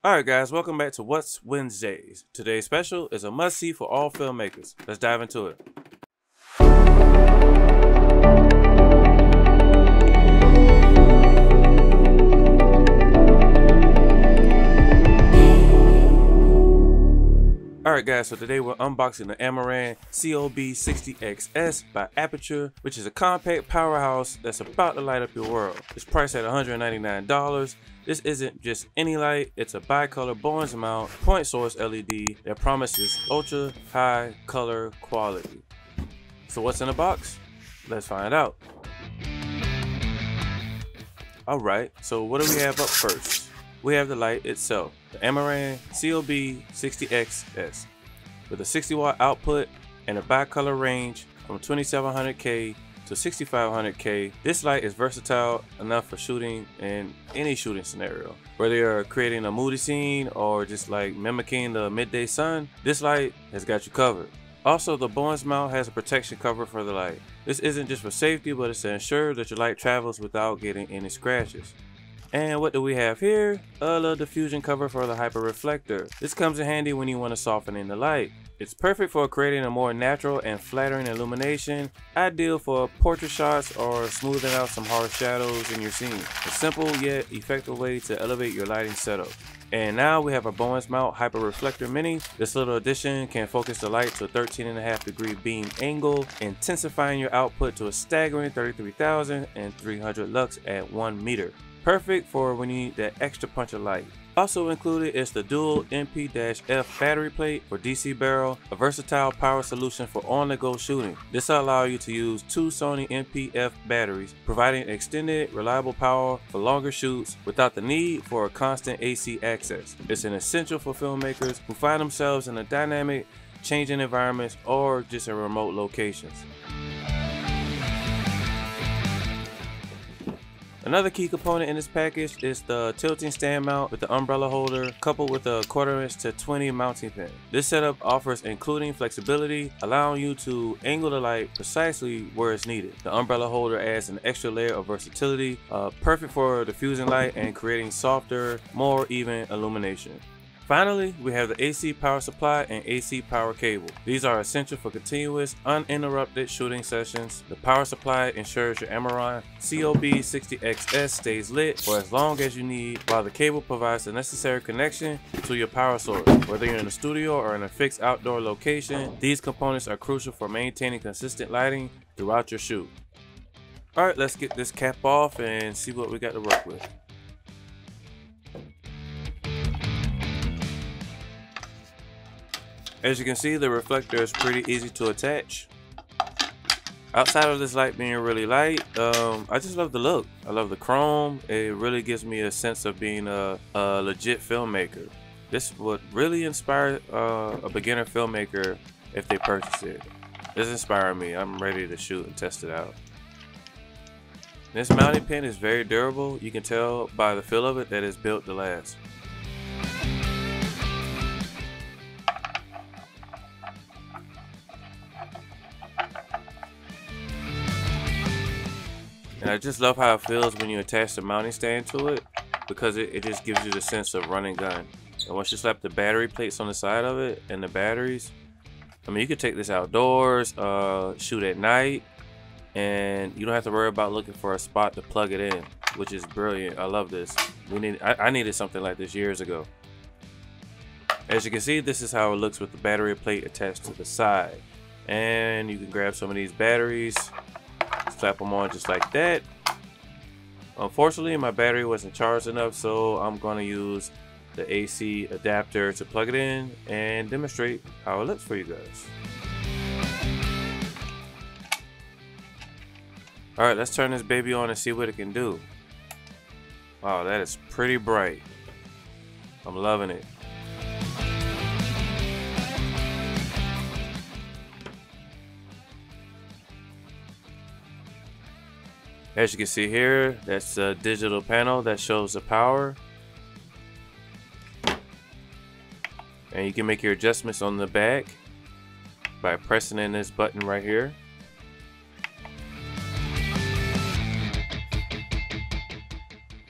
Alright guys, welcome back to What's Wednesdays. Today's special is a must-see for all filmmakers. Let's dive into it. Alright guys, so today we're unboxing the Amaran COB 60x by Aputure, which is a compact powerhouse that's about to light up your world. It's priced at $199. This isn't just any light, it's a bicolor Barnes mount point source LED that promises ultra high color quality. So what's in the box? Let's find out. Alright, so what do we have up first? We have the light itself, the Amaran COB 60x with a 60-watt output and a bicolor range from 2700K to 6500K. This light is versatile enough for shooting in any shooting scenario. Whether you're creating a moody scene or just like mimicking the midday sun, this light has got you covered. Also, the Barnes mount has a protection cover for the light. This isn't just for safety, but it's to ensure that your light travels without getting any scratches. And what do we have here? A little diffusion cover for the hyper reflector. This comes in handy when you want to soften in the light. It's perfect for creating a more natural and flattering illumination, ideal for portrait shots or smoothing out some harsh shadows in your scene. A simple yet effective way to elevate your lighting setup. And now we have a Barnes mount hyper reflector mini. This little addition can focus the light to a 13.5-degree beam angle, intensifying your output to a staggering 33,300 lux at 1 meter. Perfect for when you need that extra punch of light. Also included is the dual MP-F battery plate for DC barrel, a versatile power solution for on-the-go shooting. This will allow you to use 2 Sony MP-F batteries, providing extended, reliable power for longer shoots without the need for a constant AC access. It's an essential for filmmakers who find themselves in a dynamic, changing environments or just in remote locations. Another key component in this package is the tilting stand mount with the umbrella holder coupled with a 1/4 inch to 20 mounting pin. This setup offers including flexibility, allowing you to angle the light precisely where it's needed. The umbrella holder adds an extra layer of versatility, perfect for diffusing light and creating softer, more even illumination. Finally, we have the AC power supply and AC power cable. These are essential for continuous, uninterrupted shooting sessions. The power supply ensures your Amaran COB 60x stays lit for as long as you need, while the cable provides the necessary connection to your power source. Whether you're in a studio or in a fixed outdoor location, these components are crucial for maintaining consistent lighting throughout your shoot. Alright, let's get this cap off and see what we got to work with. As you can see, the reflector is pretty easy to attach. Outside of this light being really light, I just love the look. I love the chrome. It really gives me a sense of being a legit filmmaker. This would really inspire a beginner filmmaker if they purchase it. This inspired me. I'm ready to shoot and test it out. This mounting pin is very durable. You can tell by the feel of it that it's built to last. And I just love how it feels when you attach the mounting stand to it, because it just gives you the sense of running gun. And once you slap the battery plates on the side of it and the batteries, I mean, you could take this outdoors, shoot at night, and you don't have to worry about looking for a spot to plug it in, which is brilliant. I love this. I needed something like this years ago. As you can see, this is how it looks with the battery plate attached to the side. And you can grab some of these batteries, slap them on just like that. Unfortunately, my battery wasn't charged enough, so I'm going to use the AC adapter to plug it in and demonstrate how it looks for you guys. Alright, let's turn this baby on and see what it can do. Wow, that is pretty bright. I'm loving it. As you can see here, that's a digital panel that shows the power. And you can make your adjustments on the back by pressing in this button right here.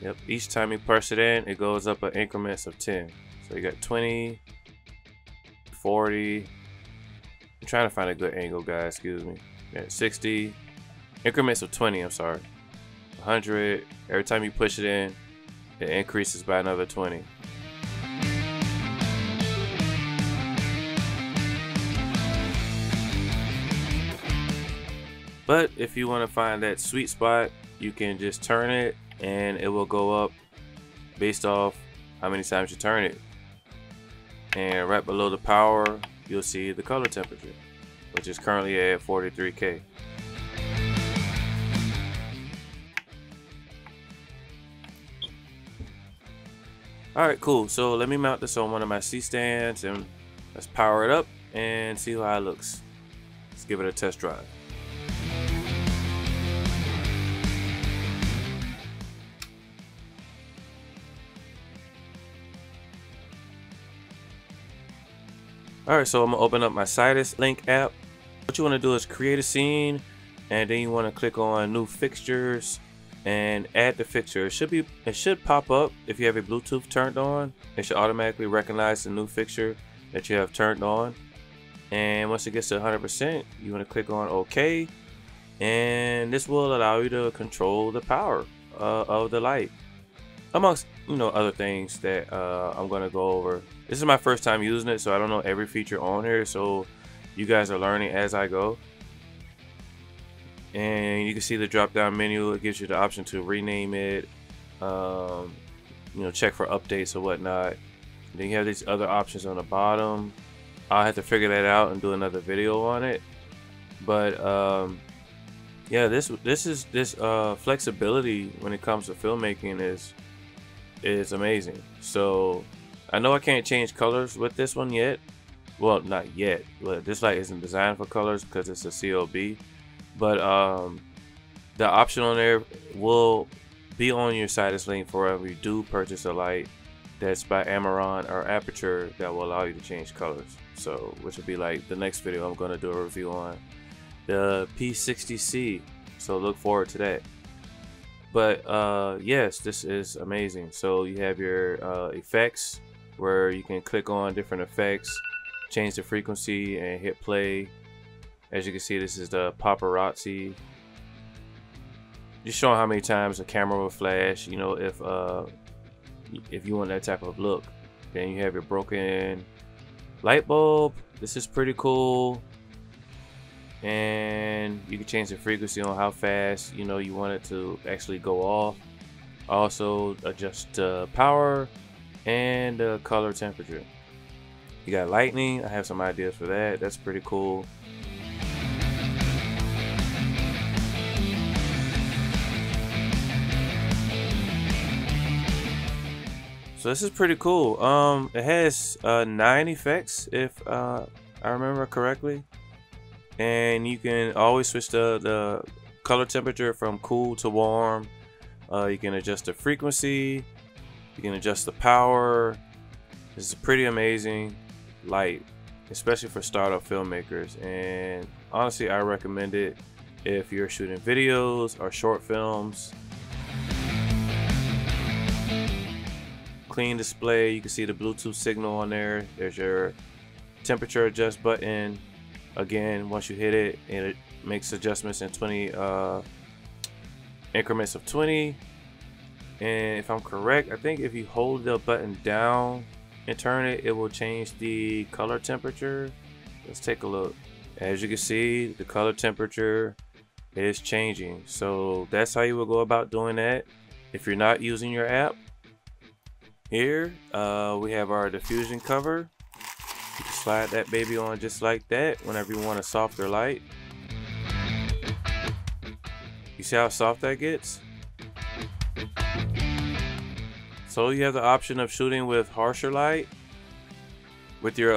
Yep, each time you press it in, it goes up in increments of 10. So you got 20, 40. I'm trying to find a good angle, guys, excuse me. Yeah, 60, increments of 20, I'm sorry. 100, every time you push it in, it increases by another 20. But if you want to find that sweet spot, you can just turn it and it will go up based off how many times you turn it. And right below the power, you'll see the color temperature, which is currently at 43K. Alright, cool. So let me mount this on one of my C-stands and let's power it up and see how it looks. Let's give it a test drive. Alright, so I'm going to open up my Citus Link app. What you want to do is create a scene, and then you want to click on new fixtures and add the fixture. It should pop up if you have a Bluetooth turned on. It should automatically recognize the new fixture that you have turned on. And once it gets to 100%, you want to click on OK, and this will allow you to control the power of the light, amongst other things that I'm going to go over. This is my first time using it, so I don't know every feature on here, so you guys are learning as I go. And you can see the drop down menu. It gives you the option to rename it, check for updates or whatnot. Then you have these other options on the bottom. I'll have to figure that out and do another video on it. But yeah, this flexibility when it comes to filmmaking is amazing. So I know I can't change colors with this one yet. Well, not yet, but this light isn't designed for colors because it's a COB. But the option on there will be on your Citus Link forever. You do purchase a light that's by Amaran or Aputure that will allow you to change colors. So, which will be like the next video I'm going to do a review on the P60C. So look forward to that. But yes, this is amazing. So you have your effects where you can click on different effects, change the frequency, and hit play. As you can see, this is the paparazzi. Just showing how many times the camera will flash. If you want that type of look. Then you have your broken light bulb. This is pretty cool. And you can change the frequency on how fast you want it to actually go off. Also adjust the power and the color temperature. You got lightning. I have some ideas for that. That's pretty cool. So this is pretty cool. It has 9 effects if I remember correctly, and you can always switch the color temperature from cool to warm. You can adjust the frequency, you can adjust the power. This is a pretty amazing light, especially for startup filmmakers, and honestly I recommend it if you're shooting videos or short films. Clean display. You can see the Bluetooth signal on there. There's your temperature adjust button. Again, once you hit it, and it makes adjustments in 20 increments of 20. And if I'm correct, I think if you hold the button down and turn it, it will change the color temperature. Let's take a look. As you can see, the color temperature is changing. So that's how you will go about doing that if you're not using your app. Here we have our diffusion cover. You can slide that baby on just like that whenever you want a softer light. You see how soft that gets? So you have the option of shooting with harsher light with your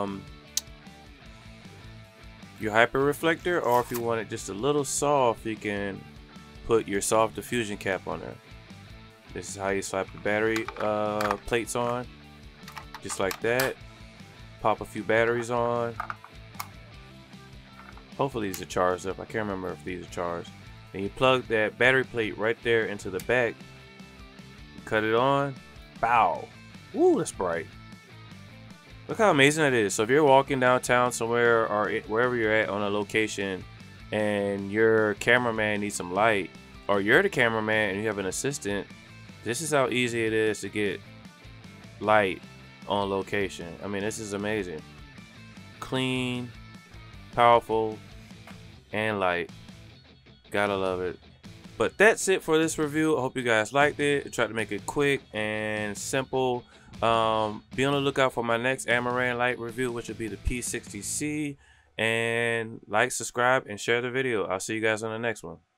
hyper reflector, or if you want it just a little soft, you can put your soft diffusion cap on there. This is how you slap the battery plates on, just like that. Pop a few batteries on. Hopefully these are charged up. I can't remember if these are charged. And you plug that battery plate right there into the back, cut it on, bow. Woo, that's bright. Look how amazing that is. So if you're walking downtown somewhere or wherever you're at on a location and your cameraman needs some light, or you're the cameraman and you have an assistant, this is how easy it is to get light on location. I mean, this is amazing. Clean, powerful, and light. Gotta love it. But that's it for this review. I hope you guys liked it. I tried to make it quick and simple. Be on the lookout for my next amaran light review, which will be the P60C. And like, subscribe, and share the video. I'll see you guys on the next one.